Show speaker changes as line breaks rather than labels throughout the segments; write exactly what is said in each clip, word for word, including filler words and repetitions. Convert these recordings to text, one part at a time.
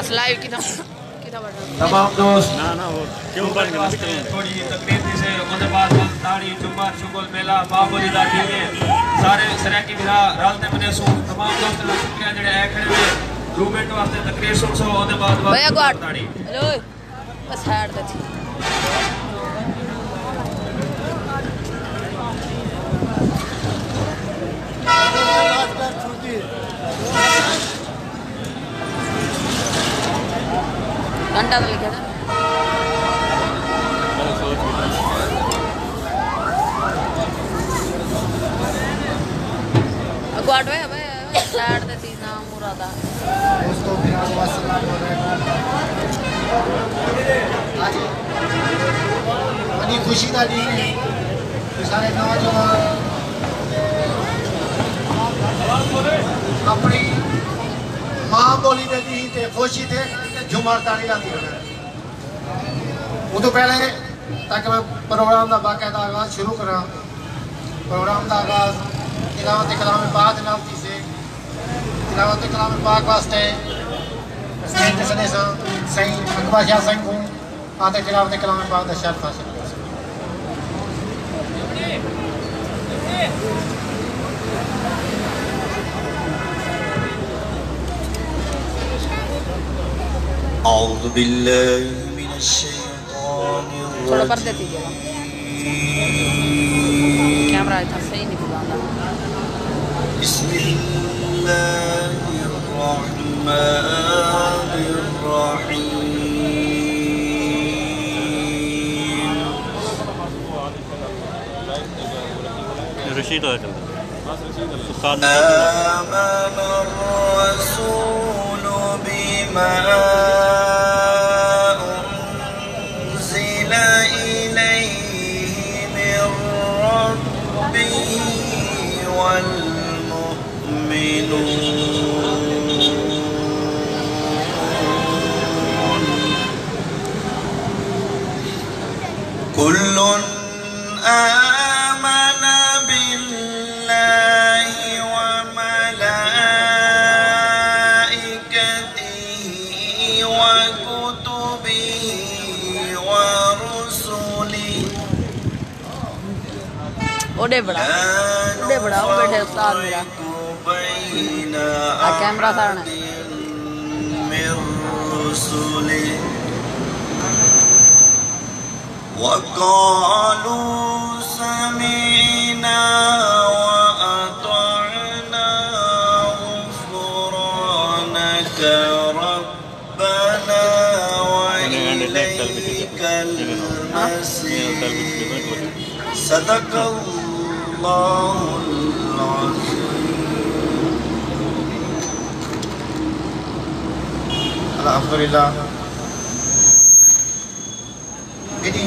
बस लाइव की
तमाम दोस्त
ना ना वो क्यों बंद कर दी
थोड़ी तकरीर से उसके बाद ताड़ी जुम्मा शुगल मेला बाबूजी दा ठीक है सारे सराकी बिरा रलते बने सो तमाम दोस्त का शुक्रिया जेड़े आए खड़े हुए दो मिनट वास्ते तकरीर सुन सो उसके बाद
भैया को ताड़ी हेलो बस साइड पे थी घंटा तो लिखा था अगवाट में अबे साइड पे थी नाम मुरादा
दोस्तों अस्सलाम वालेकुम बड़ी खुशी का दिन है सारे नौजवान अपनी माँ बोली दी थे खुशी थे झुमर ताड़ी लाती है वो तो पहले ताकि मैं प्रोग्राम का बाकायदा आगाज शुरू करा प्रोग्राम का आगाज तिलावत कलाम पाक नामती से तिलावत कलाम पाक वास्ते सही सने सा सही अकबर शाह सिंह को आते तिलावत कलाम पाक का शर्फ हासिल कर
أعوذ بالله من الشيطان الرجيم بسم الله الرحمن الرحيم
رشيد آمن
الرسول بما كل آمن بالله وملائكته وكتبه ورسله
ओडे बड़ा ओडे बड़ा वो बैठे उस्ताद मेरा आ कैमरा सारना
وقالوا سمعنا وأطعنا غفرانك ربنا وإليك المصير صدق الله العظيم
अल्हम्दुलिल्लाह मेरी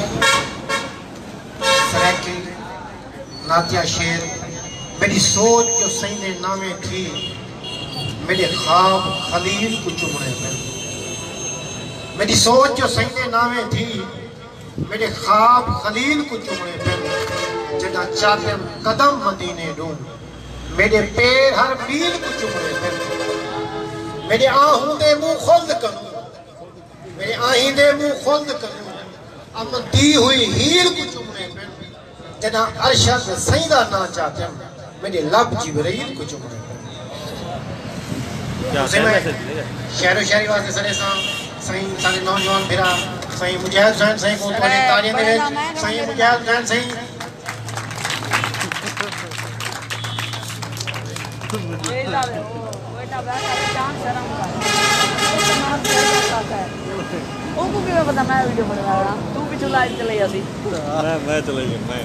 सराकी नातिया शेर मेरी सोच जो सही ने नामे थी मेरे ख्वाब खलील को चुमने पे मेरी सोच जो सही ने नामे थी मेरे ख्वाब खलील को चुमने पे जदा चाहते कदम मदीने दूं मेरे पैर हर मील को चुमने पे मेरे आहूं दे मुंह खुल्द करूं मेरे आहीं दे मुंह खुल्द करूं अब दी हुई हीर को चुमने पे जना अरशद सईदा ना चाहते मेरे लब जिब्रील को चुमने पे शहरो शहरी वास्ते सरे सा सही सारे नौजवान फिरा सही मुजाहिद हुसैन सही को तोड़ी तालियां दे सही मुजाहिद हुसैन सही
उनको भी मैं पता मैं वीडियो बना रहा तू भी चला चले जासी
मैं मैं चले गया मैं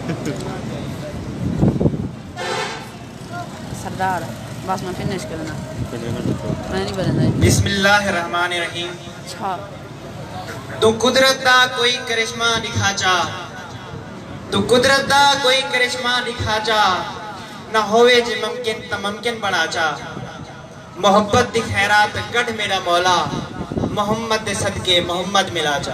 सरदार बस मैं फिनिश करना मैं नहीं बदलना
बिस्मिल्लाहिर्रहमानिर्रहीम
अच्छा
तू कुदरत दा कोई करिश्मा दिखा जा तू कुदरत दा कोई करिश्मा दिखा जा ना होवे जे मुमकिन त मुमकिन बना जा मोहब्बत दी खैरात गढ़ मेरा मौला मोहम्मद दे सदके मोहम्मद मिला जा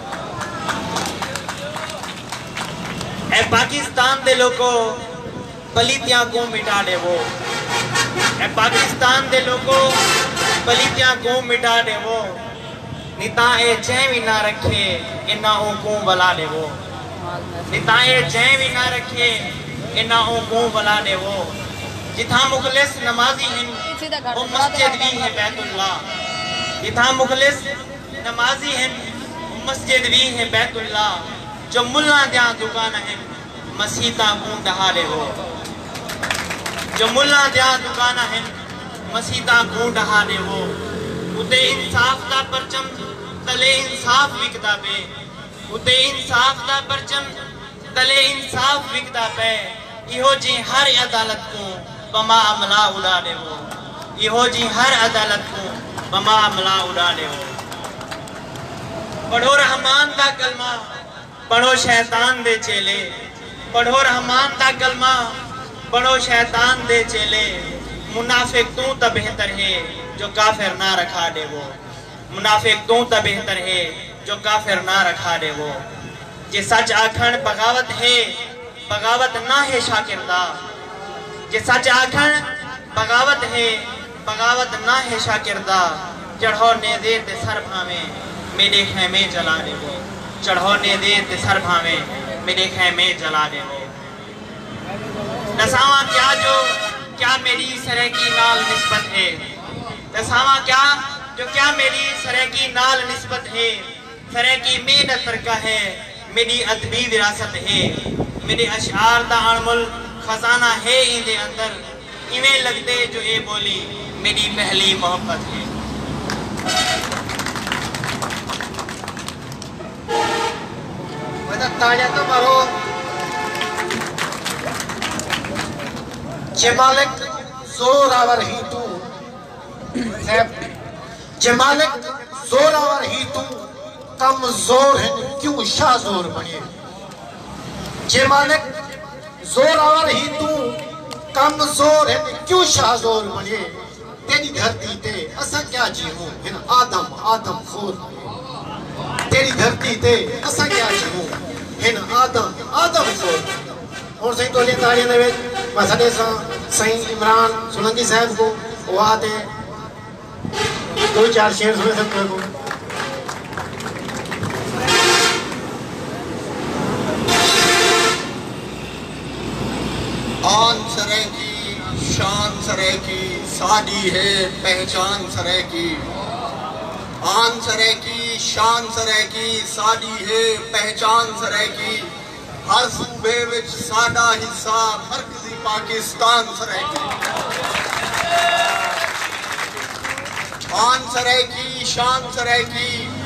ए पाकिस्तान दे लोगों पलीतियां को मिटा दे वो ए पाकिस्तान दे लोगों पलीतियां को मिटा दे वो निताए जय भी ना रखे इन्ना ओ को बला दे वो निताए जय भी ना रखे इन्ना ओ को बला दे वो जिथा मुखलिस नमाजी हैं वो मस्जिद भी है बैतुल्ला जिथा मुखलिस नमाजी हैं वो मस्जिद भी है बैतुल्ला जो मुल्ला दिया दुकान है मसीता को डहा दे वो जो मुल्ला दिया दुकान है मसीता को डहा दे वो उते इंसाफ का परचम तले इंसाफ विकदा पे उते इंसाफ का परचम तले इंसाफ विकदा पे इहो जी हर अदालत को बमा अमला उड़ा दे वो इहो जी हर अदालत को बमा अमला उड़ा दे वो पढ़ो रहमान दा कलमा पढ़ो शैतान दे चेले पढ़ो रहमान दा कलमा पढ़ो शैतान दे चेले मुनाफिक तू तो बेहतर है जो काफिर ना रखा दे वो मुनाफिक तू तो बेहतर है जो काफिर ना रखा दे वो जे सच आखण बगावत है बगावत ना है शाकिरदा जे सच आखण बगावत है बगावत ना है शाकिरदा चढ़ो ने दे ते सर भावे मेरे खेमे जला दे वो चढ़ो ने दे ते सर भावे मेरे खेमे जला दे वो दसावा क्या जो क्या मेरी सरे की नाल निस्बत है दसावा क्या जो क्या मेरी सरे की नाल निस्बत है सरे की मेहनत तरका है मेरी अदबी विरासत है मेरे अशार दा अनमोल खजाना है इनके अंदर इवें लगते जो ये बोली मेरी पहली मोहब्बत है
ताजा तो मारो जे मालिक जोरावर ही तू जे मालिक जोरावर ही तू कमजोर है क्यों शाहजोर बने जे मालिक जोरावर ही तू कमजोर है क्यों शाहजोर बने तेरी धरती ते असा क्या जीवो हिन आदम आदम खोर तेरी धरती ते असा क्या जीवो हिन आदम आदम खोर और सही तो तारीख ने मैं सदे सही इमरान सोलंकी साहब को वहाँ थे दो चार शेर सुने सकते को
आन सरे की शान सरे की सादी है पहचान सरे की आन सरे की शान सरे की सादी है पहचान सरे की हर सूबे विच साडा हिस्सा मरकजी पाकिस्तान सरे की आन सरे की शान सरे की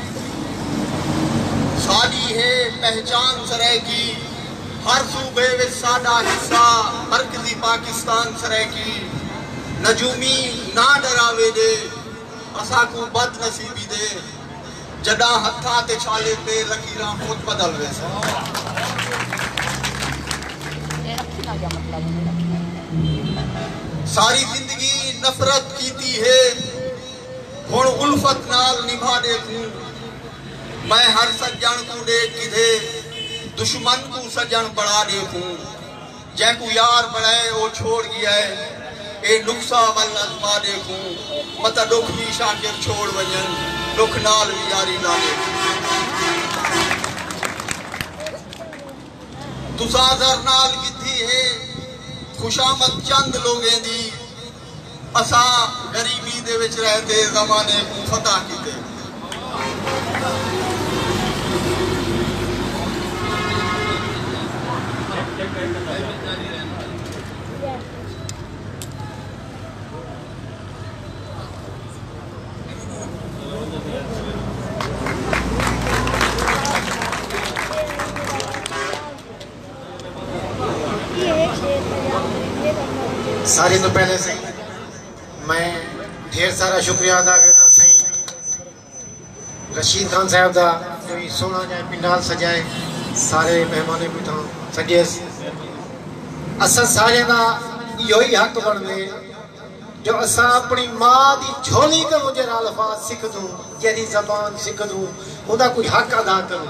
सादी है पहचान सरे की हर सूबे विच साडा हिस्सा मरकजी पाकिस्तान सरे की नजूमी ना डरावे दे असा को बद नसीबी दे जदा हथा ते छाले पे लकीरां खुद बदल वे सारी जिंदगी नफरत कीती है हुण उल्फत नाल निभा दे तू मैं हर सज्जन को देख किधे दुश्मन को सज्जन बढ़ा दे तू जै को यार बढ़ाए वो छोड़ गया है ए नुक्सा वल अजमा देखूं मत दुख भी शाकिर छोड़ वजन दुख नाल भी यारी ला दे तुसा जर नाल किथी है खुशामद चंद लोगें दी असा गरीबी दे विच रहते जमाने को फतह कीते
सारी तो पहले से मैं ढेर सारा शुक्रिया अदा करना सही रशीद खान साहब का कोई सोना जाए पिंडाल सजाए सारे मेहमानों को था सजे असा सारे का यही हक बनते जो असा अपनी माँ की झोली का मुझे अल्फाज सिख दूँ जरी जबान सिख दूँ उदा कोई हक अदा करूँ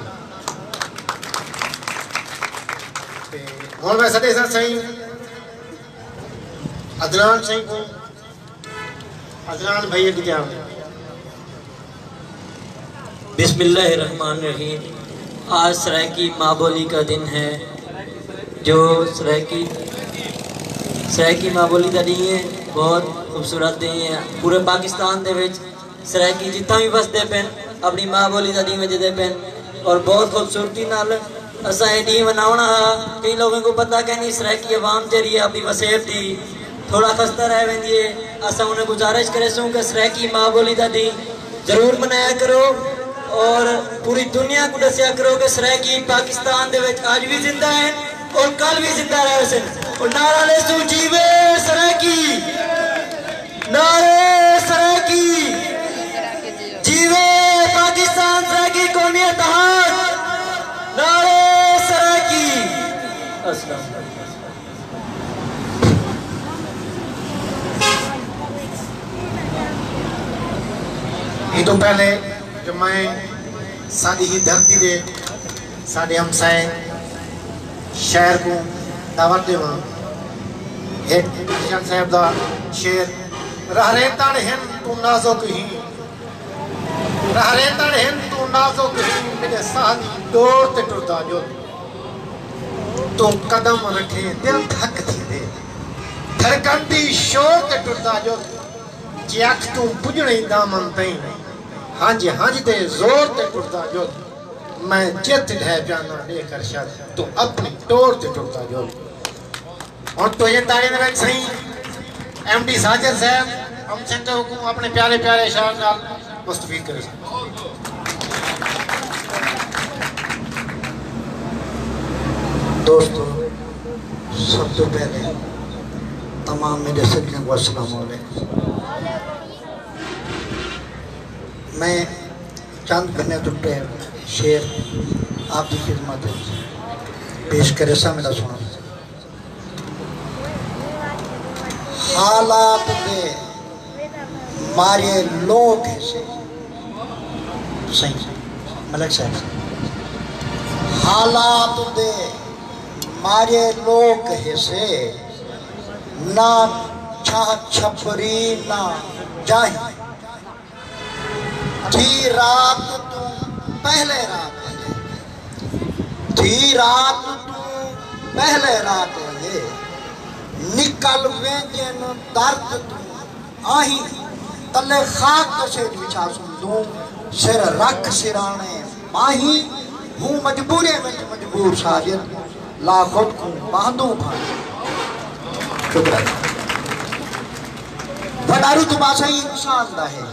और मैं सदे सा सही अदनान सिंह को अदनान भैया की क्या
बिस्मिल्लाहिर्रहमानिर्रहीम। आज सराइकी माँ बोली का दिन है, जो सराइकी सराइकी माँ बोली का दिन है, बहुत खूबसूरत दिन है। पूरे पाकिस्तान दे विच सराइकी जितना भी बसते पेन अपनी माँ बोली का दिन वजदे पेन और बहुत खूबसूरती नाल असा ये दिन मनावना। कई लोगों को पता कि नहीं सराइकी अवाम जरी है अपनी वसेब दी थोड़ा खस्ता रह वेंदी है। असा उन्हें गुजारिश करे सूँ कि सराइकी माँ बोली का दिन जरूर मनाया करो और पूरी दुनिया को दसिया करो कि सराइकी पाकिस्तान दे विच आज भी जिंदा है और कल भी जिंदा रहे सन। और नारा ले सू जीवे सराइकी, नारे सराइकी, जीवे पाकिस्तान सराइकी कौमी इत्तेहाद, नारे सराइकी। अस्सलाम
ये तो पहले जो मैं साड़ी ही धरती दे साढ़े हमसाए शहर को दावत देवा एक किशन साहब दा शेर रहरे तण हिन तू नाजुक ही, रहरे तण हिन तू नाजुक ही, मेरे सादी दौर ते टुरदा जो तू कदम रखे दिल थक थी दे, धड़कन दी शोर ते टुरदा जो जख तू पुजणी दामन तई, हाँ जी हाँ जी ते जोर ते टुरदा जो मैं चित ढह जाना लेकर शायद तू अपनी टोर ते टुरदा जो। और तो ये तारीख में सही एम डी साजिद साहब हम चंदे हुकुम अपने प्यारे प्यारे शायर नाल मुस्तफीद करे।
दोस्तों सब तो पहले तमाम मेरे सदके को अस्सलाम वालेकुम। मैं चंद बने टुटे शेर आपकी खिदमत पेश करे सा मेरा सुना। हालात दे मारे लोग ऐसे सही मलक साहब, हालात दे मारे लोग ऐसे ना छा छपरी ना जाही, थी रात तू पहले रात थी रात तू पहले रात है, निकल वेंजन दर्द तू आही, तले खाक से बिछा सुन दूं सिर रख सिराने माही, हूँ मजबूरे में मजबूर साजिद ला खुद को बांधू भाई। शुक्रिया। वडारू तुबा सही इंसान दा है,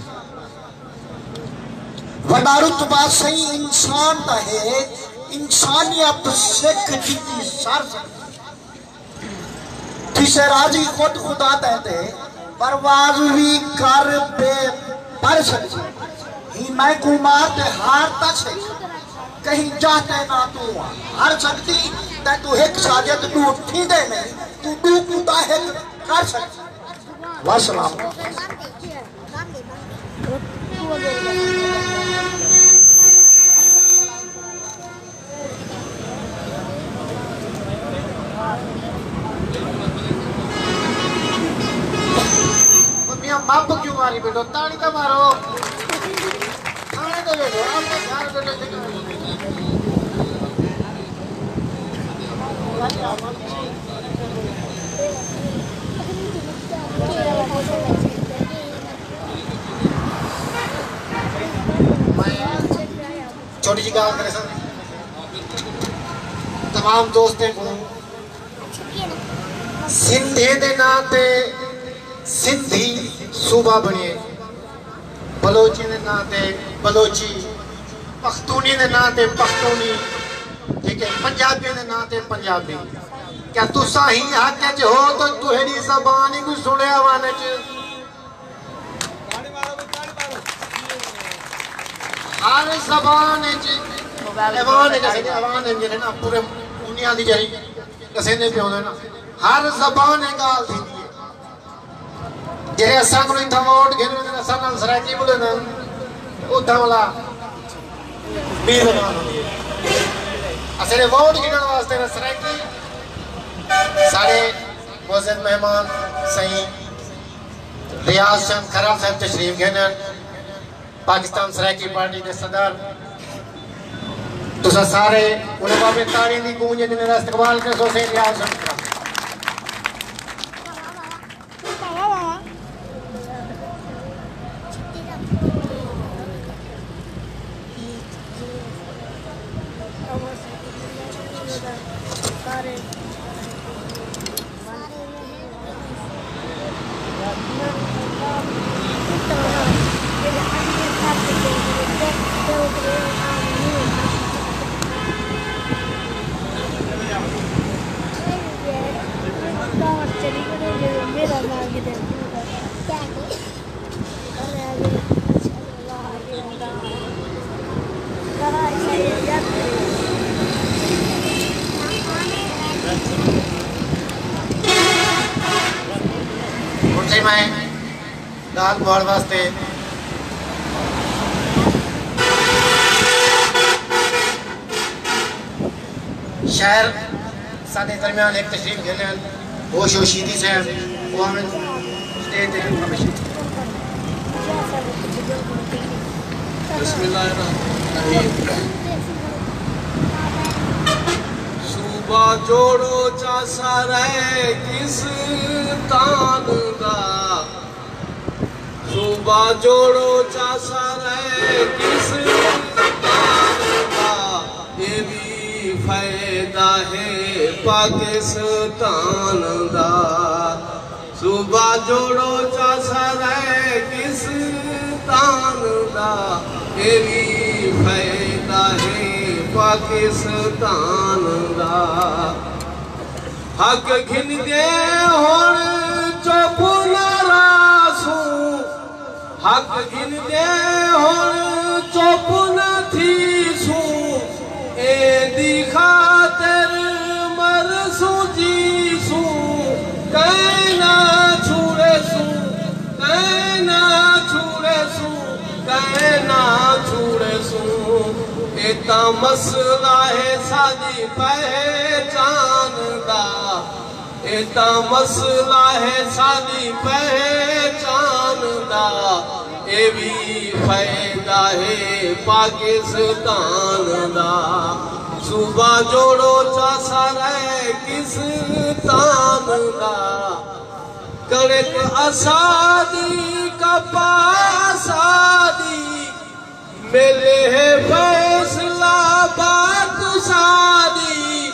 वडारू तुबा सही इंसान दा है, इंसानियत सिख जीती सर किसे राजी खुद खुदा देते परवाज भी कर पे पर सकती ही, मैं कुमार ते हार तक कहीं जाते ना तू हर सकती ते तू एक साजिद तू उठी दे नहीं तू तू कुदा है कर सकती। वसलाम।
बाप क्यों मारी बेटो ताड़ी तो मारो खाने तो बेटो आपको ध्यान देने से छोटी जी गाल करे सर तमाम दोस्तों को सिंधे दे नाते सिंधी सूबा बने, बलोची ने नाते बलोची, पख्तूनी ने नाते पख्तूनी, ठीक है, पंजाबी ने नाते पंजाबी। क्या तुसा ही हक हो तो तुहरी ज़बान ही कुछ सुने आवाने च हर ज़बान च आवान जैसे आवान जैसे ना पूरे दुनिया दी जरी कसे ने पियोंदे ना हर ज़बान गाल थी जे असा को इतना वोट घेने में असा नाल सराइकी बोले ना उदा वाला बीर जबान होती है असले वोट घेने वास्ते ना सराइकी सारे मोअज़्ज़ज़ मेहमान सही रियाज चंद खराल साहब तशरीफ गहनन पाकिस्तान सराइकी पार्टी के सदर तुसा सारे उलमा में ताली दी गूंज जिन्हें इस्तकबाल कर सो से रियाज चंद खराल बहुत वास्ते शहर सादे दरमियान एक तशरीफ गहनन होश होशीदी साहब वो हमें स्टेज पे
सूबा जोड़ो चा सारे किस तान दा सूबा जोड़ो चा सारे किस तान दा ये भी फायदा है पाकिस्तान दा सूबा जोड़ो चा सारे किस तान दा ये भी फायदा है पाकिस्तान दा हक घिन दे होण चुप नारासू हक घिन दे होण चुप न थी सू ए दी खातिर मरसू जी सू कहना छुड़े सू कहना छुड़े सू कहना छुड़े सू एता मसला है सादी पहचान दा एता मसला है सादी पहचान दा ए भी फायदा है पाकिस्तान दा सूबा जोड़ो चा सारे किस तान दा कणक असादी कपास आदी मेले है फैसला बात सादी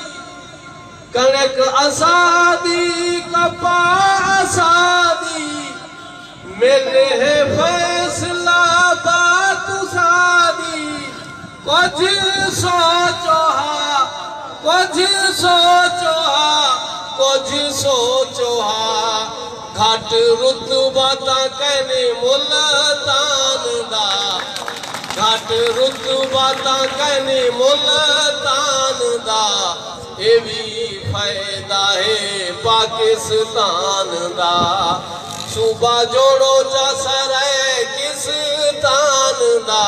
कणक असादी कपास आदी मेले है फैसला बात सादी कुछ सोचो हा कुछ सोचो हा कुछ सोचो हा घाट रुतबा ता कहने मुल्तान दा घाट रुतबा ता कहने मुल्तान दा ए भी फायदा है पाकिस्तान दा सूबा जोड़ो चा सारे किस तान दा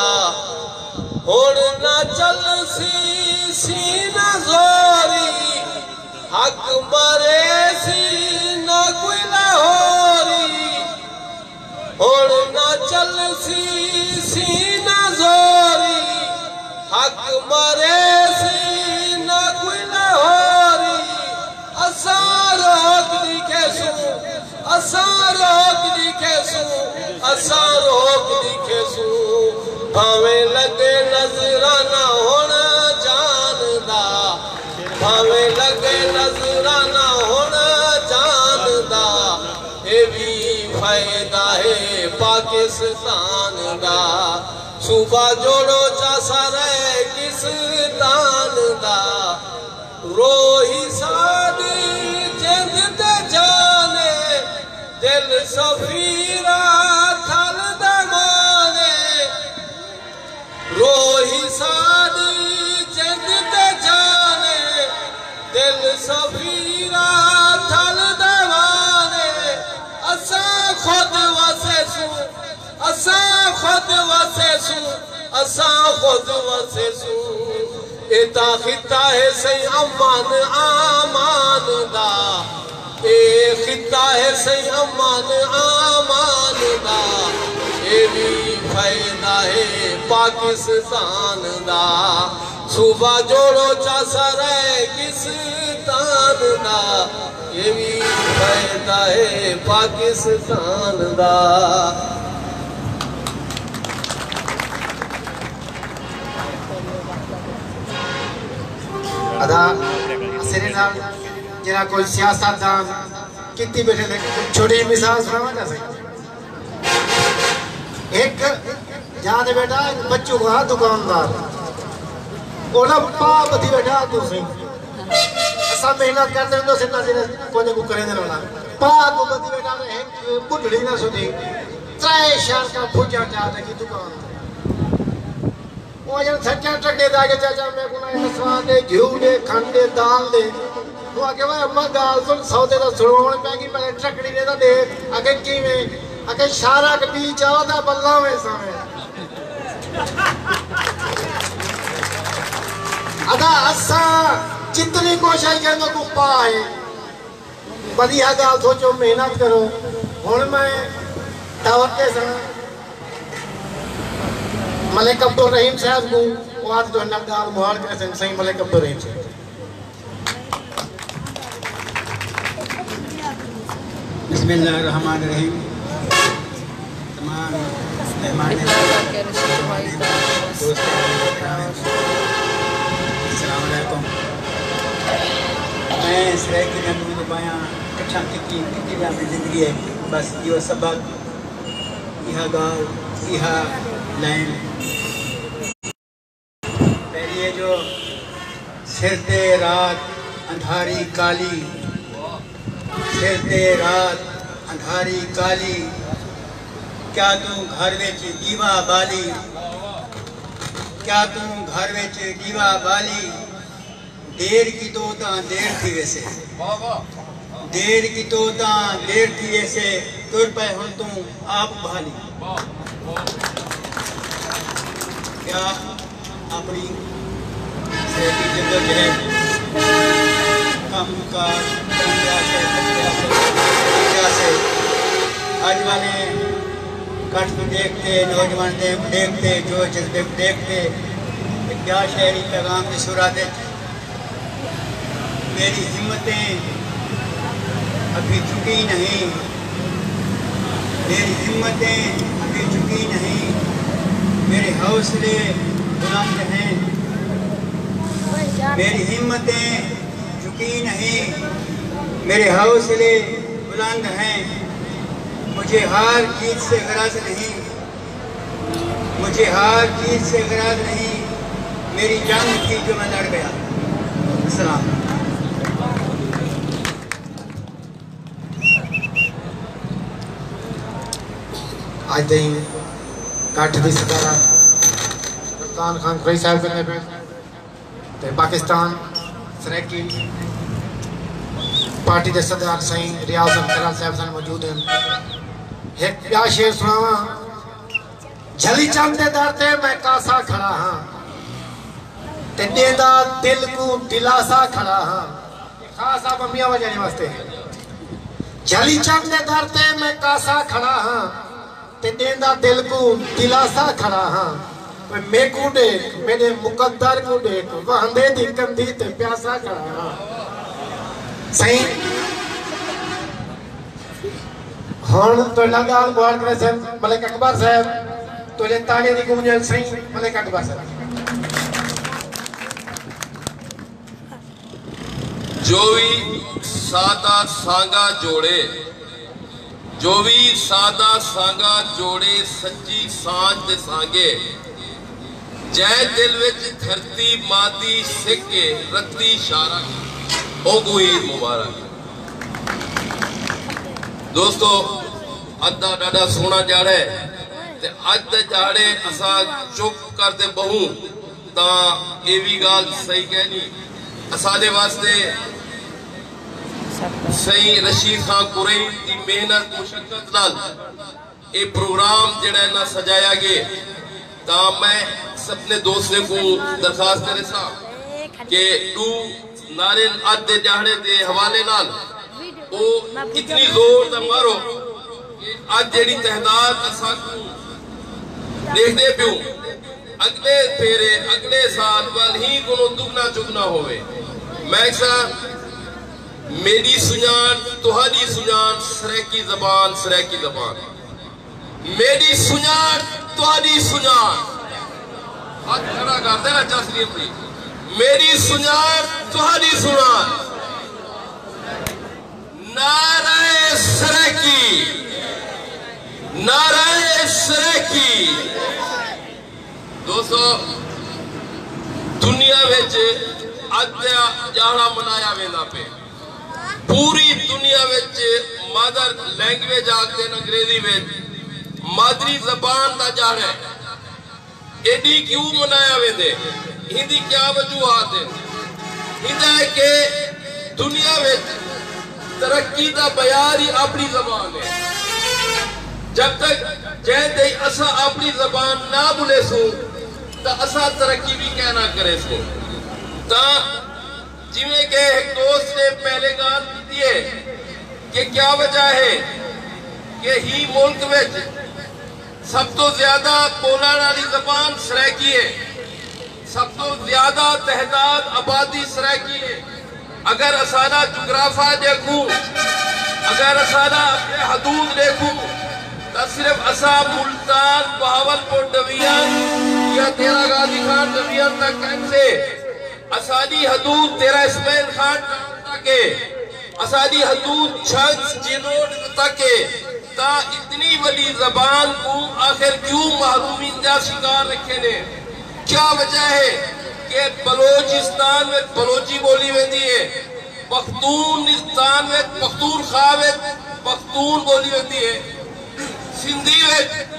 हुण ना चल सी सीना जोरी हक मरे सी ना कोई लाहौरी हुण ना चल सी सीना जोरी हक मरे सी ना कोई लाहौरी असा रोक दिखे सू असा रोक दिखे सू असा रोक दिखे सू भावे लगे नजराना होना जानदा भावे लगे नजराना होना जानदा ये भी फायदा है पाकिस्तान दा सूबा जोड़ो चा सारे किस तान दा रोही सादी जिंद ते जाने दिल सफीरा थल दमाने रोही सादी जिंद ते जाने दिल सफीरा थल दमाने असा खुद वसे सू असा खुद वसे सू असा खुद वसे सू एता खिता है सही अमान आमान दा ए खिता है सही अमान आमान दा ए भी फायदा है पाकिस्तान दा सूबा जोड़ो चा सरे किस्तान दा ये भी फायदा है पाकिस्तान दा।
अदा सिरे नाल जरा कोई सियासतदान कितनी बैठे थे छोटी मिसाल सुनावा जा सही एक जहाँ दे बेटा एक बच्चों का दुकानदार ओला पा बधी बैठा तू सही असा मेहनत करते हैं तो सिर्फ सिर्फ कोने को करेंगे ना पा को बधी बैठा ने एक बुढ़ड़ी ना सुधी त्रै शहर का भुजा जाता की दुकान वो जन सच्चा टके दागे चाचा मैं को ना स्वाद दे घी दे खंड दे दाल दे वो आके भाई अम्मा दाल सुन सौदे दा सुरवण पैगी पहले टकड़ी ने दा दे आगे कीवें आगे शारा के बीच आवदा बल्ला में सामे अदा असा जितनी कोशिश करेंगे को पाए बढ़िया गाल सोचो मेहनत करो हुन मैं दावत के सन मलिक अब्दुल रहीम साहब को वो आज जो नगाल मुहाल के सन सही मलिक अब्दुल रहीम साहब
बिस्मिल्लाहिर्रहमानिर्रहीम तमाम मेहमान अस्सलाम वालेकुम मैं सराय की नबी बयां कठा की की अपनी जिंदगी है बस यो सबक यह गाल यह लाइन पहले जो सिर ते रात अंधारी काली सिर ते रात अंधारी काली क्या तू घर विच दीवा बाली क्या तू घर विच दीवा बाली देर की तो ता देर थी वैसे देर की तो ता देर थी वैसे तुर पे हुन तू आप भाली क्या अपनी से की जद्दोजहद काम का से आज वाले कट को देखते नौजवान को देखते जो जज्बे को देखते क्या शहरी पैगाम की सुरात मेरी हिम्मतें अभी झुकी नहीं मेरी हिम्मतें अभी झुकी नहीं मेरे हौसले बुलंद हैं मेरी हिम्मतें झुकी नहीं मेरे हौसले बुलंद हैं मुझे हार जीत से गरज नहीं मुझे हार जीत से गरज नहीं मेरी जंग थी जो मैं लड़ गया। अस्सलाम।
आज दिन काठ दी सदारा सुल्तान खान कुरैशी साहब करने पे ते पाकिस्तान सराकी पार्टी के सरदार सही रियाज अहमद साहब सन मौजूद हैं एक प्यार शेर सुनावा झली चंद दे दर ते मैं कासा खड़ा हां ते देंदा दिल को दिलासा खड़ा हां खास आप अम्मिया बजाने वास्ते झली चंद दे दर ते मैं कासा खड़ा हां ते देंदा दिल को दिलासा खड़ा हां मैं को देख मेरे मुकद्दर को देख वहंदे दी कंधी ते प्यासा खड़ा हां सही हुन तो लगाल बोल करे से मलिक अकबर साहब तो ले ताने दी गुंजाइश सही मलिक अकबर साहब
जो भी सादा सांगा जोड़े जो भी सादा सांगा जोड़े सच्ची सांझ दे सांगे जै दिल विच धरती मादी सिके रत्ती इशारा ओ ईद मुबारक। दोस्तों अद्धा डाडा सोना जाड़े ते अज दे जाड़े असा चुप करते बहु ता ये भी गाल सही कहनी असादे वास्ते सही रशीद खान कुरैशी की मेहनत मुशक्कत नाल ये प्रोग्राम जेड़ा ना सजाया गया ता मैं अपने दोस्तों को दरखास्त करे सा कि तू नारे अद दे जाड़े दे हवाले नाल वो इतनी जोर दा मारो कि आज जेड़ी तहदाद असा देखते पियो अगले फेरे अगले साल वाल ही को दुगना चुगना होवे। मैं सा मेरी सुजान तुहाडी सुजान सरेकी जबान सरेकी जबान मेरी सुजान तुहाडी सुजान हाथ खड़ा कर देना जसलीम जी मेरी सुजान तुहाडी सुजान नाराए सरेकी नाराए सरेकी। दोस्तों दुनिया विच अद्या जाड़ा मनाया वेंदा पे पूरी दुनिया विच मदर लैंग्वेज आखदे अंग्रेजी में मादरी जबान का जाड़ा है एडी क्यों मनाया वेंदे हिंदी क्या वजूहात है हिंदा है कि दुनिया में तरक्की का बयान ही अपनी जबान है। जब तक जैसे असा अपनी जबान ना बुले सू तो असा तरक्की भी क्या ना करे सू। ता जिमें के एक दोस्त ने पहले गाल की है कि क्या वजह है कि ही मुल्क में सब तो ज्यादा बोलने वाली जबान सराइकी है सब तो ज्यादा तहदाद आबादी सराइकी है। अगर असाना जुग्राफा देखूं अगर असाना अपने हदूद देखूं तो सिर्फ असा मुल्तान बहावलपुर डिवीजन या तेरा गाजी खान डिवीजन तक कैसे असादी हदूद तेरा इस्माइल खान तक असादी हदूद छंस जिनोड तक ता इतनी बड़ी जबान को आखिर क्यों महरूमी का शिकार रखे ने क्या वजह है कि बलोचिस्तान में बलोची बोली वेंदी है पख्तूनिस्तान में पख्तूनख्वा में पख्तून बोली वेंदी है सिंधी में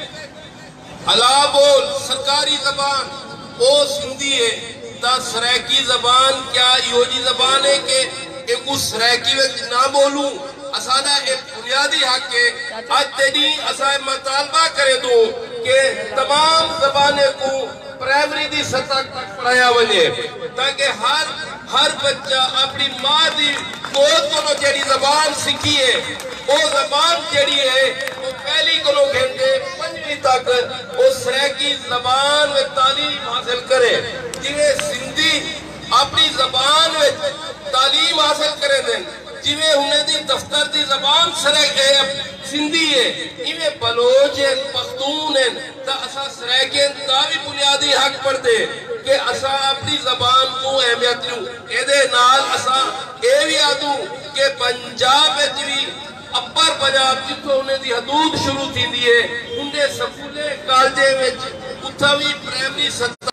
अला बोल सरकारी जबान वो सिंधी है ता सराइकी जबान क्या योजी जबान है कि एक उस सराइकी में ना बोलूं असाना एक बुनियादी हक के आज तेरी असा मुतालबा करे दो कि तमाम जबाने को प्राइमरी दी सतह तक पढ़ाया वजे ताकि हर हर बच्चा अपनी माँ दी गोद को जेड़ी जबान सीखी है वो जबान जेड़ी है वो पहली को घंटे पंजवीं तक वो सराइकी जबान में तालीम हासिल करे जिन्हें सिंधी अपनी जबान में तालीम हासिल करे दें जिमें उन्हें दी दफ्तर दी जबान सराय सिंधी है इमें बलोच है पख्तून है ता असा सरायके ता भी बुनियादी हक पर दे कि असा अपनी जबान को अहमियत लूं एदे नाल असा ए भी आदू कि पंजाब विच भी अपर पंजाब जिथों उन्हें दी हदूद शुरू थींदी है उन्हें स्कूले कॉलेजे विच उथा भी प्राइमरी सतह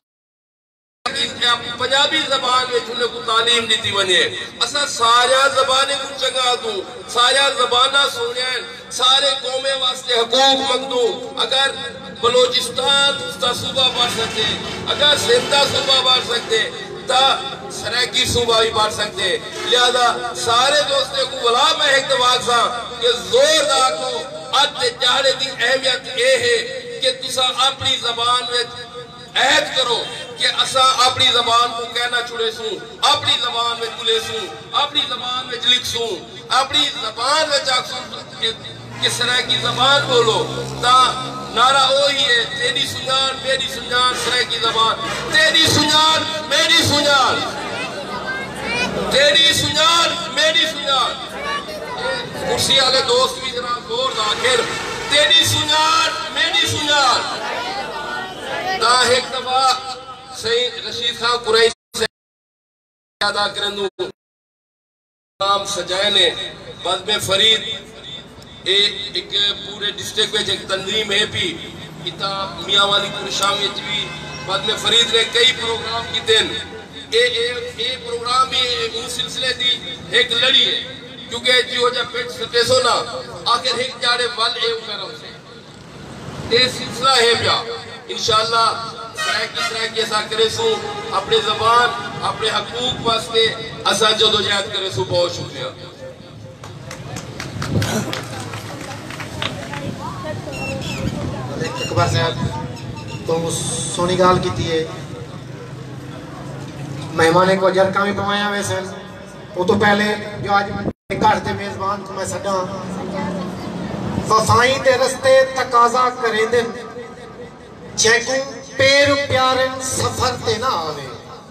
पंजाबी जबान में उन्हें को तालीम दी वने असा सारा जबाने को चंगा दूं सारा जबाना सुने सारे कौमे वास्ते हकूक मंगदू अगर बलोचिस्तान का सूबा बढ़ सकते अगर सिंधा सूबा बढ़ सकते ता सराइकी सूबा भी बढ़ सकते लिहाजा सारे दोस्तों को बुला मैं एक दवाग सा कि जोरदार को अद जाड़े की अहमियत ये है कि तुसा अपनी जबान में ऐद करो कि असा अपनी जबान को कहना छुड़े सू अपनी जबान में तुले सू अपनी जबान में लिख सू अपनी जबान में चाकसू किस तरह की जबान बोलो ता नारा वही है तेरी सुजान मेरी सुजान सराय की जबान तेरी सुजान मेरी सुजान तेरी सुजान मेरी सुजान कुर्सी वाले दोस्त भी जरा जोर दाखिल तेरी सुजान मेरी सुजान ता एक दफा सही रशीद खान कुरैशी से अदा करंदू नाम सजाए ने बाद में फरीद ए एक पूरे डिस्ट्रिक्ट में एक तंजीम है भी इता मियां वाली कुरशाम में भी बाद में फरीद ने कई प्रोग्राम किए ए ए ए प्रोग्राम भी उस सिलसिले दी एक लड़ी है क्योंकि जो जब पेट सटेसो ना आखिर एक जाड़े वाल ए करम से ए सिलसिला है क्या इंशाअल्लाह सराइकी सराइकी ऐसा करे सू अपने जबान अपने हकूक वास्ते असा जदोजहद करे सू। बहुत शुक्रिया।
अकबर साहब तो सोनी गाल की थी मेहमान को जरका भी पवाया वैसे वो तो पहले जो आज घर के मेजबान को मैं सदा वफाई दे रस्ते तकाजा करेंदन जैकू पेर प्यारन सफर ते ना आवे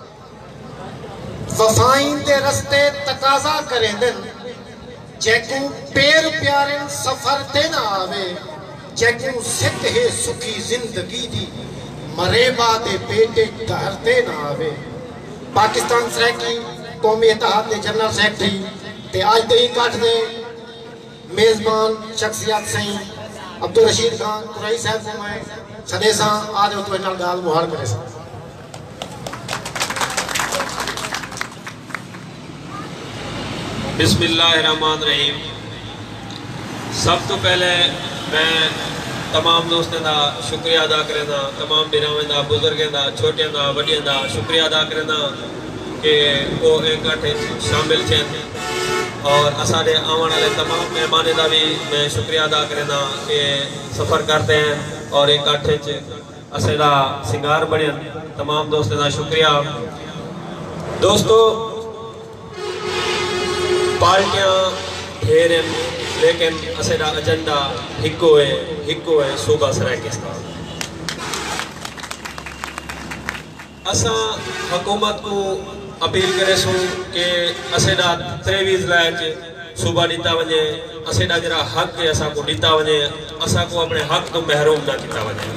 वफाई दे रस्ते तकाजा करेंदन जैकू पेर प्यारन सफर ते ना आवे जैकू सिक है सुखी जिंदगी दी मरेबा दे बेटे घर ते ना आवे। पाकिस्तान सराकी कौमी इत्तेहाद के जनरल सेक्रेटरी ते आज दे काट दे मेजबान शख्सियत सही अब्दुल रशीद खान कुरैशी साहब को मैं सदे सा आज तो नाल गाल मुहार करे सा।
बिस्मिल्लाहिर्रहमानिर्रहीम। सब तो पहले मैं तमाम दोस्तों का शुक्रिया अदा करना, तमाम बिरावें का, बुजुर्गों का, छोटियों का, वड्डियों का शुक्रिया अदा करना कि वो इकट्ठे शामिल थे और असारे आने वाले तमाम मेहमानों का भी मैं शुक्रिया अदा करना कि सफ़र करते हैं और इकट्ठे असेदा सिंगार बने। तमाम दोस्तों का शुक्रिया। दोस्तों पार्टियां ढेर लेकिन असेदा एजेंडा हिको है, हिको है सूबा सराकिस्तान। असा हुकूमत को अपील करे सो कि असेदा त्रेवीस जिले सूबा दिता वजे, असेदा जरा हक है असा को दिता वजे, असा को अपने हक तो महरूम ना किया वजे।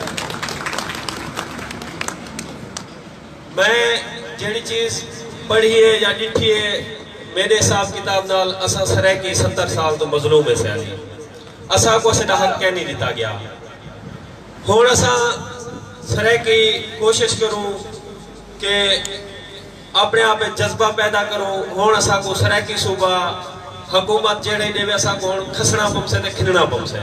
मैं जेड़ी चीज पढ़ी है या डिठी है मेरे हिसाब किताब नाल असा सराकी सत्तर साल तो मजलूम है सयाली, असा को असेदा हक क्या नहीं दिता गया। हुण असा सराकी कोशिश करूं कि अपने आप जज्बा पैदा करो। हुण असा को सराकी सूबा हुकूमत जेड़े देवे असा को खसना पमसे ते खिलना पमसे।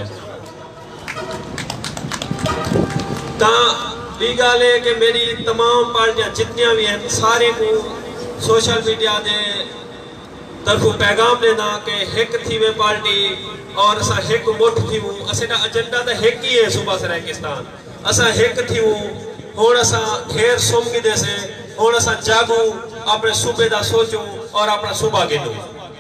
ता बी गाल है कि मेरी तमाम पार्टियां जितनियां भी हैं सारे को सोशल मीडिया दे तरफों पैगाम देना कि हिक थी वे पार्टी और असा हिक मुठ थी वो असेदा एजेंडा तो हिक ही है सूबा सराकिस्तान। असा हिक थी वो हुण असा ढेर सुमगी दे से हुण असा जागू अपने सूबे दा सोचूं और अपना सूबा गिनूं।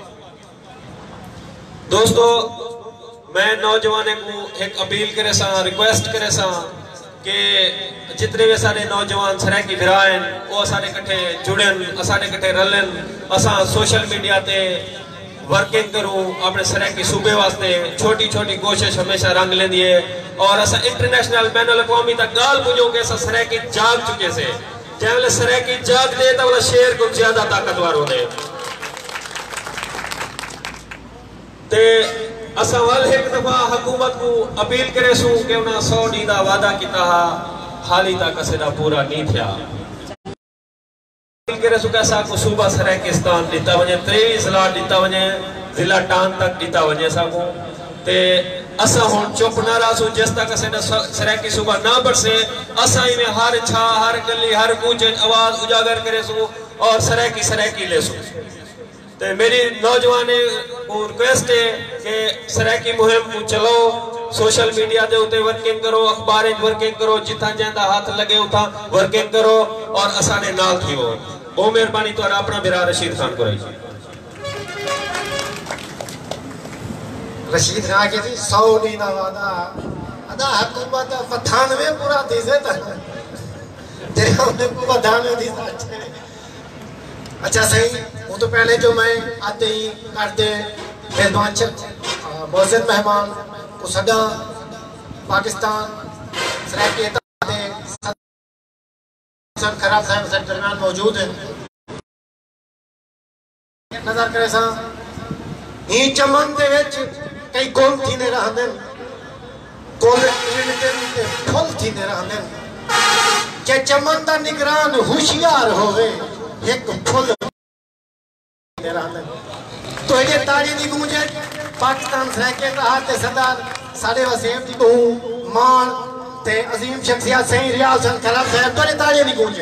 दोस्तों मैं नौजवानों को एक अपील करे सा, रिक्वेस्ट करे सा कि जितने भी सारे नौजवान सराकी भिरा हैं वो सारे कट्ठे जुड़न, असारे कट्ठे रलन, असा सोशल मीडिया ते वर्किंग करूं अपने सराकी सूबे वास्ते। छोटी छोटी कोशिश हमेशा रंग लेंदी है और असा इंटरनेशनल बैनुल अक़वामी तक गाल पुजो के असा सराकी जाग चुके से। जैसे सराकी जाग दे तो वाला शेर को ज्यादा ताकतवर होने ते असा वाल एक दफा हुकूमत को अपील करे सू कि उन्हें सौ डी का वादा किया हाली तक असेदा पूरा नहीं थिया। अपील करे सू कैसा को सूबा सराकिस्तान दिता वजे, त्रेवीस जिला दिता वजे, जिला टान तक दिता वजे असा को ते असा हुण चुप ना रहो जिस तक असेदा सराकी सूबा ना बरसे। असा ही में हर छा हर गली हर कूचे आवाज उजागर करे सू और सराकी सराकी ले सू। ते मेरी नौजवान को रिक्वेस्ट है कि सराकी मुहिम को चलो, सोशल मीडिया दे उते वर्किंग करो, अखबार वर्किंग करो, जिथा जैंदा हाथ लगे उथा वर्किंग करो और असाने नाल थी हो। बहुत मेहरबानी तो अपना बिरा रशीद खान को रही
रशीद खान के सौ डी ना वादा अदा हुकूमत पठानवे पूरा दीजे तक तेरे हमने को पठानवे दी। अच्छा सही वो तो पहले जो मैं आते ही करते मेहमान मोअज़्ज़ज़ मेहमान को सदा पाकिस्तान सराकी खराब साहब से दरमियान मौजूद है। नजर करे सा ही चमन दे विच कई गुल थींदे रहंदे गुल ते फुल थींदे रहंदे जे चमन दा निगरान होशियार होवे एक फुल तो ये ताड़ी दी गूंजे पाकिस्तान सराकी रहा ते सरदार साडे वसीम दी बहू मान ते अजीम शख्सियत सही रियाज हसन खराब साहब तो ताड़ी दी गूंजे।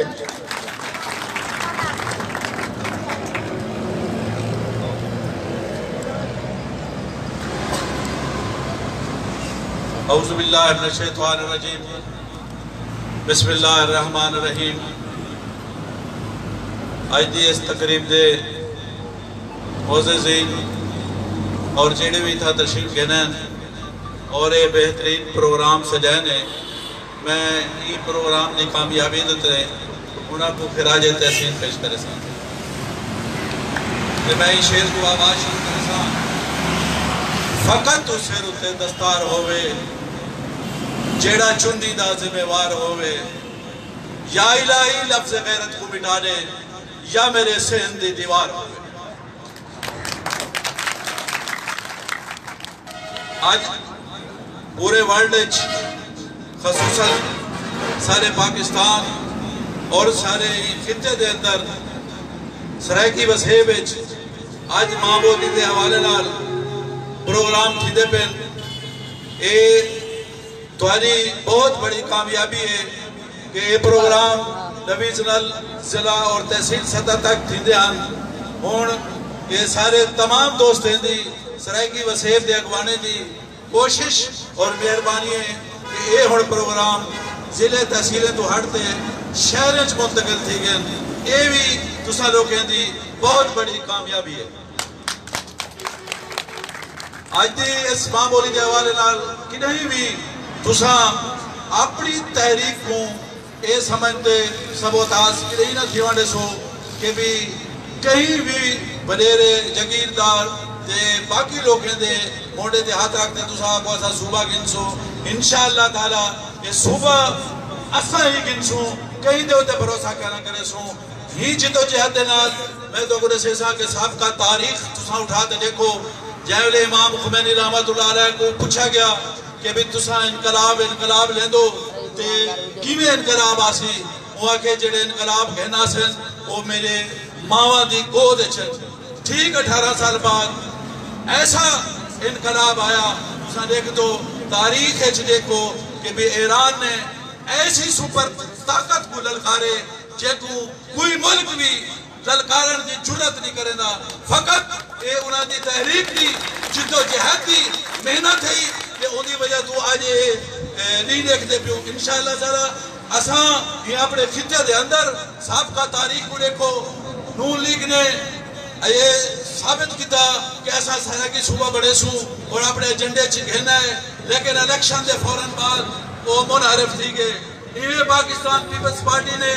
औज़ु बिल्लाहि मिनश शैतानिर रजीम, बिस्मिल्लाहिर रहमानिर रहीम। आज दी इस तकरीब दे मोअज़्ज़ज़ीन और जेड़े भी था तशरीफ लेना और ये बेहतरीन प्रोग्राम सजाए ने मैं ये प्रोग्राम की कामयाबी देते उन्होंने को खिराज तहसीन पेश करे सा मैं ये शेर को आवाज शुरू करे सा फकत उस सिर उत्ते दस्तार होवे जेड़ा चुंदी दा जिम्मेवार होवे या इलाही लफ्ज़ गैरत को मिटा दे या मेरे सहन दी दीवार होवे। आज पूरे वर्ल्ड खसूसन सारे पाकिस्तान और सारे खिते के अंदर सरायकी वसेब अज मां बोली के हवाले नाल प्रोग्राम थींदे पेन ए तुहारी बहुत बड़ी कामयाबी है कि ये प्रोग्राम डिविजनल जिला और तहसील सतह तक थींदे हैं। हुण ये सारे तमाम दोस्तों की सरायकी वसेब के अगवाने की कोशिश और मेहरबानी है कि ये हुण प्रोग्राम जिले तहसीलें तो हटते शहरों च मुंतकिल थी गए। ये भी तुसा लोगों की बहुत बड़ी कामयाबी है। आज की इस मां बोली के हवाले नाल कि नहीं भी तुसा अपनी तहरीक को ये समझते सबोताज कि ना थी वंडे सो कि भी कहीं भी वडेरे जगीरदार ते बाकी लोगों के मोढ़े ते हाथ रखते तुसा को असा सूबा गिनसो इंशाअल्लाह ताला ये सूबा असा ही गिनसो कहीं दे उते भरोसा करना करे सो ही जितो जहद नाल मैं तो गुरु सेसा के साहब का तारीख तुसा उठा के देखो जैले इमाम खुमैनी रहमतुल्लाह अलैह को पूछा गया कि भी तुसा इनकलाब इनकलाब ले दो ते किवें इनकलाब आसी वो आके जेड़े इनकलाब कहना सन वो मेरे मावा दी गोद च ठीक अठारह साल बाद ऐसा इनकलाब आया। तुसा देख दो तारीख देखो कि भी ईरान ने ऐसी सुपर ताकत को ललकारे जेको कोई मुल्क भी ललकारन की जुरत नहीं करेगा। फकत ये उन्होंने तहरीक की जिद्दोजहद की मेहनत है कि उनकी वजह तू आज नहीं देखते पियो। इंशाअल्लाह ताला असा ये अपने खिते के अंदर साबका तारीख को देखो नून लीग ने ये साबित किया कि ऐसा सारा की सूबा बड़े सू और अपने एजेंडे च घेना है, लेकिन इलेक्शन के फौरन बाद वो मुनहरफ थी गए। ये पाकिस्तान पीपल्स पार्टी ने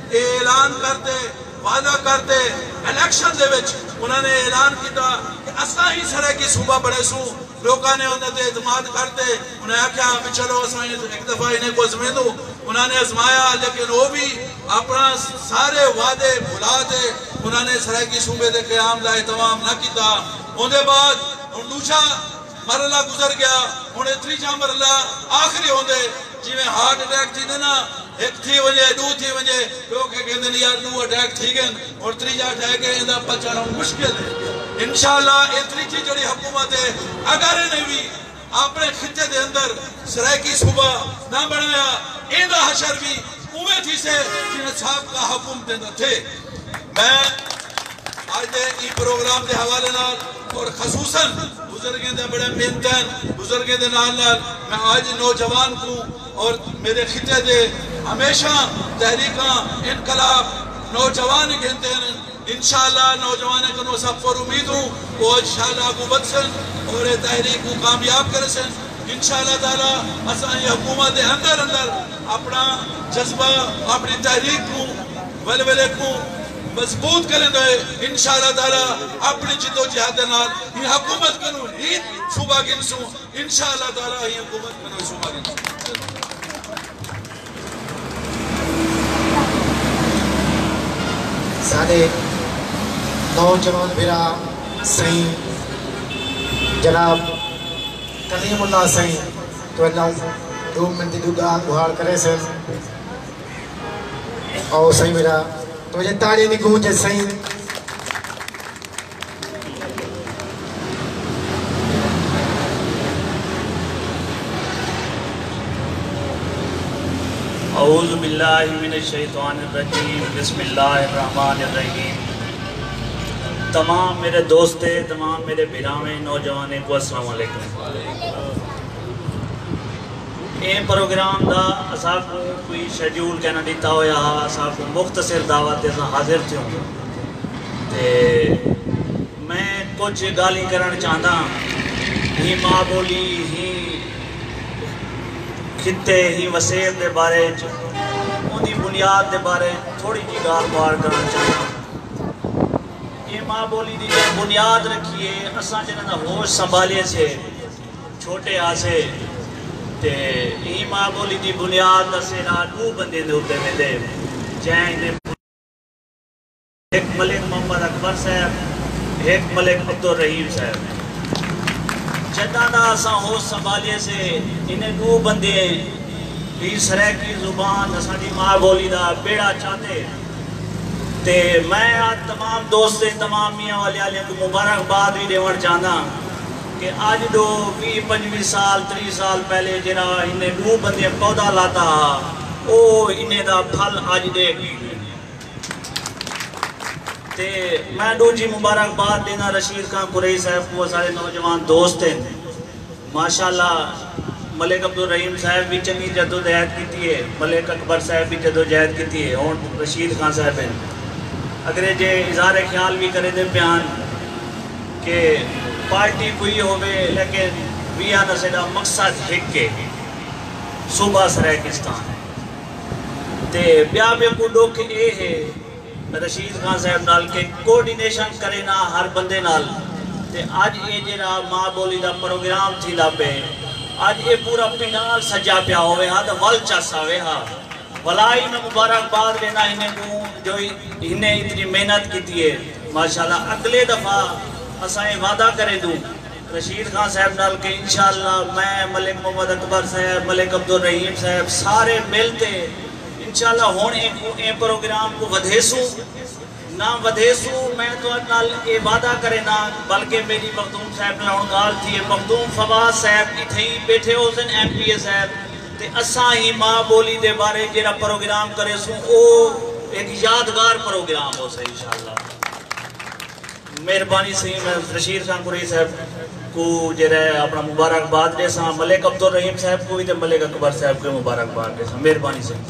ऐलान करते वादा करते इलेक्शन दे विच उन्होंने ऐलान किया कि असा ही सारा की सूबा बड़े सू। लोगों ने उन्होंने एतमाद करते उन्हें आख्या भी चलो असा एक दफा इन्हें को जमे दो। उन्होंने आजमाया लेकिन वो भी अपना सारे वादे भुला दे उन्होंने सरायकी सूबे के क्याम का एहतमाम न किया। उनके बाद दूसरा मरला गुजर गया, हूँ तीजा मरला आखिरी होंगे जिमें हार्ट अटैक थी ना एक थी वजे दू थी वजे लोग कहते यार दू अटैक थी गए और तीजा अटैक है इनका बचाना मुश्किल है। इंशाअल्लाह ये तीजी जड़ी हुकूमत है अगर इन्हें भी अपने खिते के अंदर सरायकी सूबा ना बनाया इनका हशर भी उवे थी से जिन्हें साहब का हुक्म देना थे। मैं आज दे ई प्रोग्राम के हवाले नाल और खसूसन बुजुर्गों के बड़े मेहनतन बुजुर्गों के नाल नाल मैं आज नौजवान को और मेरे खिते दे हमेशा तहरीका इनकलाब नौजवान कहते हैं। इंशाअल्लाह नौजवान को सब पर उम्मीद हूँ वो इंशाअल्लाह को बदसन और तहरीक को कामयाब करे सन। इंशाअल्लाह ताला असा ये हुकूमत के अंदर अंदर अपना जज्बा अपनी तहरीक को वलवले को मजबूत करेंगे। इंशाअल्लाह ताला अपनी जिद्दोजहद नाल ये हुकूमत करूँ ही सूबा गिनसू। इंशाअल्लाह ताला ये हुकूमत करूँ सूबा गिनसू।
सारे नौजवान भिरा सही जनाब कलीमुल्लाह सही तो अल्लाह दो मिनट दुआ गुहार करे सर और सही मेरा तो ये ताली नहीं गूंजे सही।
औज़ु बिल्लाहि मिनश शैतानिर रजीम बिस्मिल्लाहिर रहमानिर रहीम। तमाम मेरे दोस्ते तमाम मेरे बिरावे नौजवान को अस्सलाम वालेकुम। ये प्रोग्राम का असा को कोई शेड्यूल कहना दिता होया असा को मुख्तसर दावत असा हाजिर थे। मैं कुछ गाली करना चाहता ही माँ बोली ही खिते ही वसेब के बारे उनकी बुनियाद के बारे थोड़ी जी गाल बार करना चाहना। ये माँ बोली की जो बुनियाद रखिए असा जिन्होंने होश संभालिए से छोटे आसे ते ही माँ बोली की बुनियाद दसेरा दो बंदे दे उत्ते वेंदे जैन एक मलिक मोहम्मद अकबर साहब एक मलिक अब्दुल रहीम साहब। जदा दा असा होश संभालिए से इन्हें दो बंदे भी सराय की जुबान असाड़ी माँ बोली का बेड़ा चाहते ते मैं आज तमाम दोस्त तमाम मियाँ वाले को मुबारकबाद भी देवन चाहना कि अज दो भी पंजी साल त्री साल पहले जरा इन्हें दो बंदे पौधा लाता वो इन्हें दा फल अज दे ते मैं दो जी मुबारकबाद देना रशीद खान कुरैशी साहब को सारे नौजवान दोस्त हैं माशाल्लाह। मलिक अब्दुल रहीम साहब भी चंगी जदोजहद की है, मलिक अकबर साहब भी जदोजहद की है, और रशीद खान साहब हैं अगरे जे इजहार ख्याल भी करे दे बयान के पार्टी कोई होवे लेकिन विया नसेदा मकसद एक के सूबा सरायकिस्तान ते ब्या बे को दुख ए है रशीद खान साहब नाल के कोऑर्डिनेशन करे ना हर बंदे नाल ते आज ये जरा माँ बोली का प्रोग्राम थी पे आज ये पूरा पिंडाल सजा पिया होवे हाँ तो वल चसावे हाँ भलाई में मुबारकबाद देना इन्हें को जो इन्हें इतनी मेहनत की है माशाल्लाह। अगले दफ़ा असा वादा करे दूँ रशीद खान साहब नाल के इंशाअल्लाह मैं मलिक मोहम्मद अकबर साहब मलिक अब्दुल रहीम साहब सारे मिलते इंशाअल्लाह हुण एक ए प्रोग्राम को वधेसू ना वधेसू मैं तो नाल ये वादा करे ना बल्कि मेरी मखदूम साहब नाल गाल थी मखदूम फवाद साहब इथे ही बैठे हो सन एम पी ए साहब ते असा ही माँ बोली दे बारे जेरा प्रोग्राम करे सू ओ एक यादगार प्रोग्राम हो सही इंशाअल्लाह। मेहरबानी से मैं रशीद खान कुरैशी साहब को जरा अपना मुबारकबाद दे सा मलिक अब्दुल रहीम साहब को भी ते मलिक अकबर साहब को मुबारकबाद दे सा मेहरबानी से।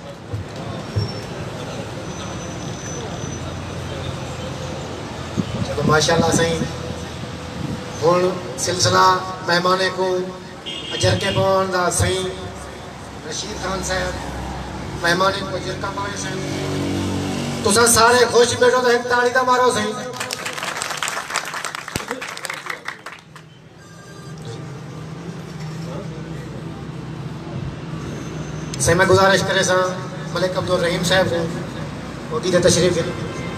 चलो माशाल्लाह सही हुण सिलसिला मेहमाने को अजर के पवन दा सही रशीद खान साहब मेहमाने को अजर का पाए सही तुसा सारे खुश बैठो तो एक ताली दा मारो सही। सही मैं गुजारिश करे सा मलिक अब्दुल रहीम साहब को ओदी दे तशरीफ है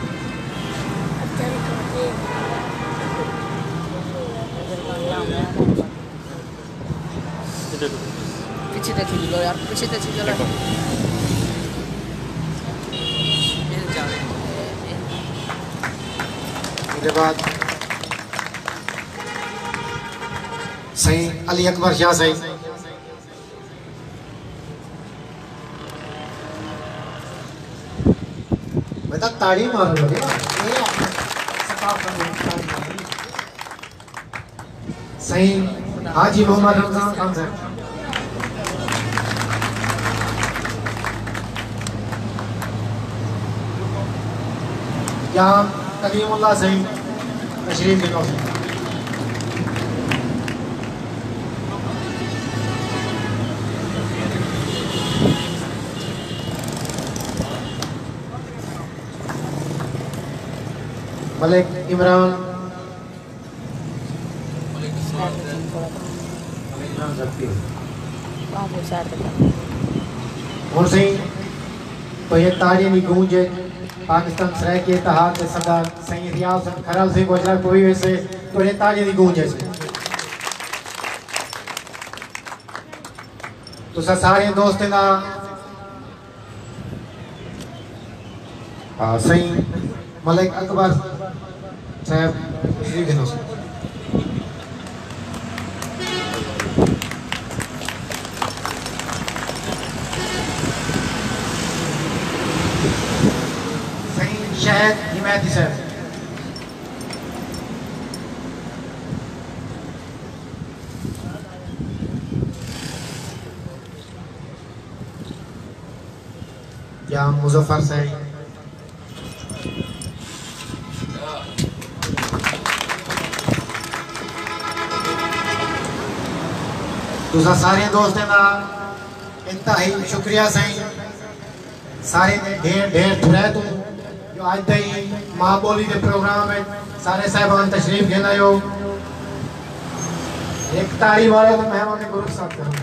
पीछे देखिए लो यार पीछे देखिए लो
इसके बाद सही अली अकबर शाह सही बेटा ताड़ी मार लगे सही हाजी मोहम्मद रमजान खान साहब यहाँ कलीमुल्लाह सही तशरीफ लिखो मलिक इमरान और सही तो ये ताड़ी नहीं गूंजे पाकिस्तान सराय के इत्तेहाद के सदर सही रियाज खरल सिंह गुजरात कोई वैसे तो ये ताड़ी नहीं गूंजे से तो सारे दोस्त ना सही मलिक अकबर साहब तशरीफ दिनों से शायद हिमायती साहब या मुजफ्फर साहब तुसा सारे दोस्तों का इंतहाई शुक्रिया साईं सारे ने ढेर ढेर ठुराए तू जो आज तई मां बोली के प्रोग्राम में सारे साहिबान तशरीफ घेना यो एक ताड़ी वाले तो मेहमान गुरु साहब करो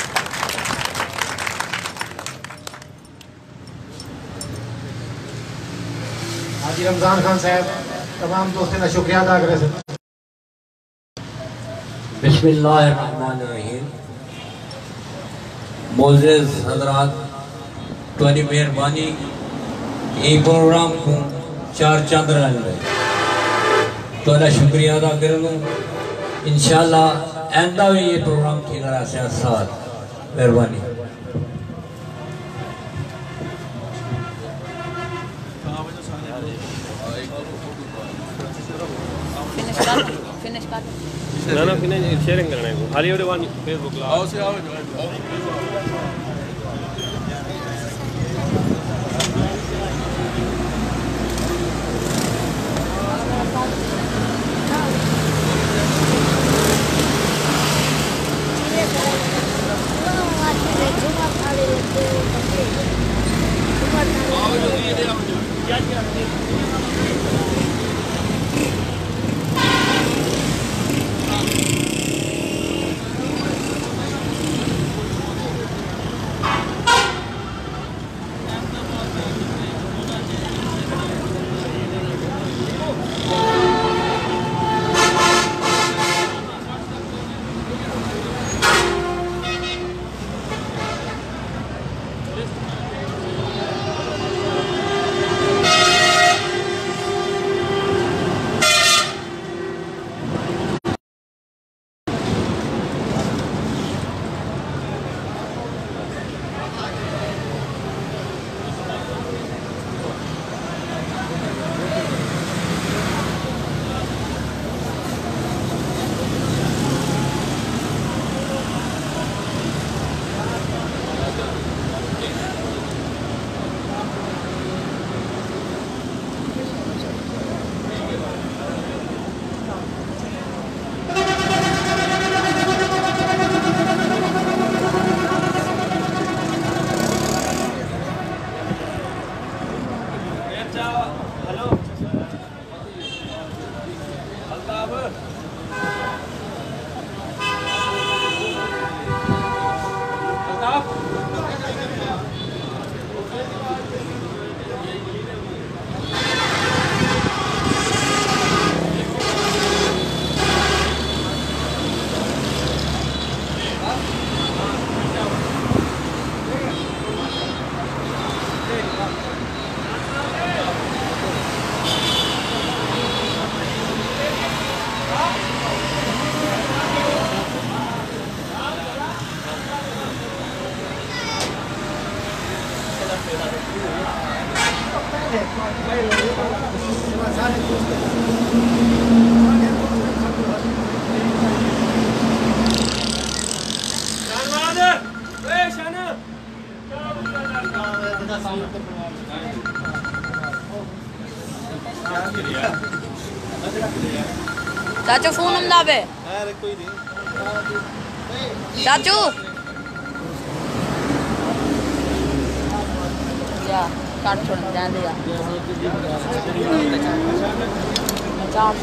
हाजी रमजान खान साहब तमाम दोस्तों का शुक्रिया अदा करे सर।
बिस्मिल्लाहिर्रहमानिर्रहीम। मोअज़्ज़िज़ हज़रात तुहारी मेहरबानी ये प्रोग्राम को चार चंद रहने तुहारा शुक्रिया अदा करूँ। इंशाअल्लाह आइंदा भी ये प्रोग्राम थी रहा से साथ मेहरबानी।
फिनिश कर
ना ना फिनिश शेयरिंग करना है खाली वो वन फेसबुक ला आओ से आओ
चाचू फोन हम दाबे चाचू या काट छोड़ ध्यान दिया चार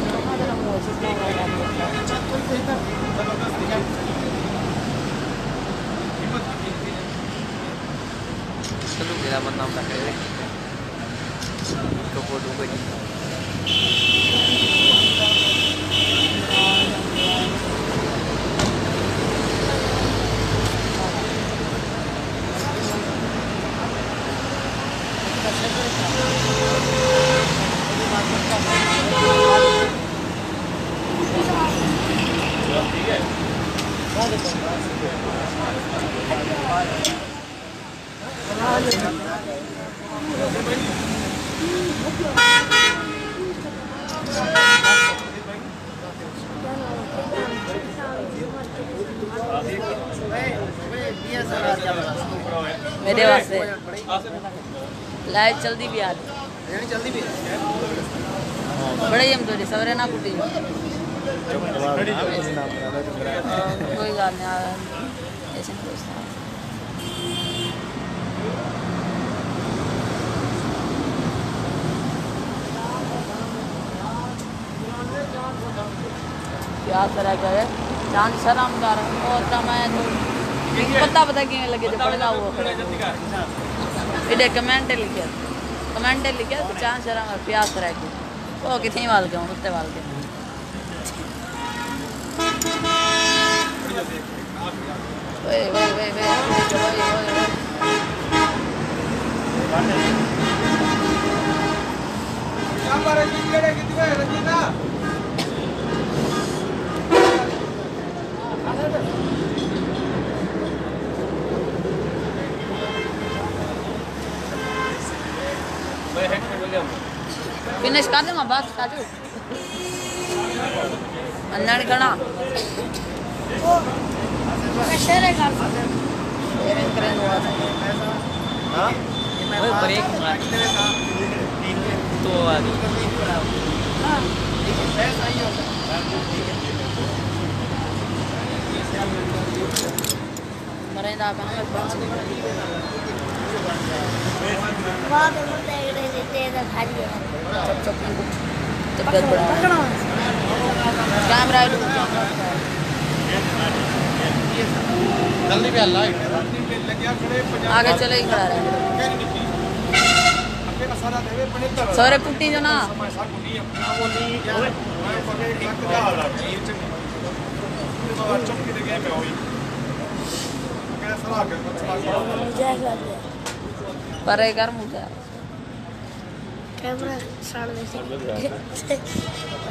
चलो मेरा मत नाम रख ले तो फोटो को मेरे वास्ते लाइट जल्दी भी आ जल्दी भी बड़े हम तो सवरे ना कुटी कोई गल नहीं ऐसे नहीं पूछता क्या तरह का है चांद शर्म कर और मैं तो पता पता कि लगे जो पढ़ना हुआ इधर कमेंट लिखे कमेंट लिखे तो चांद शर्म और प्यास रह गई वो कितनी वाल के उत्ते वाल के ओए ओए ओए ओए क्या बारे जी केड़े कितने रंजीता फिनिश कर दूंगा बस काजू अन्ना नहीं करना शेरे कर शेरे करें हुआ था हाँ वो ब्रेक तो आ गई हाँ मरेंदा अपन
बहुत मुद्दे इधर तेरा भारी है
तबियत बड़ा कैमरा
जल्दी पे लाइट
आगे चले ही खड़ा रहे सारे पुट्टी जो ना पर एक कर मुझे कैमरा साड़ दे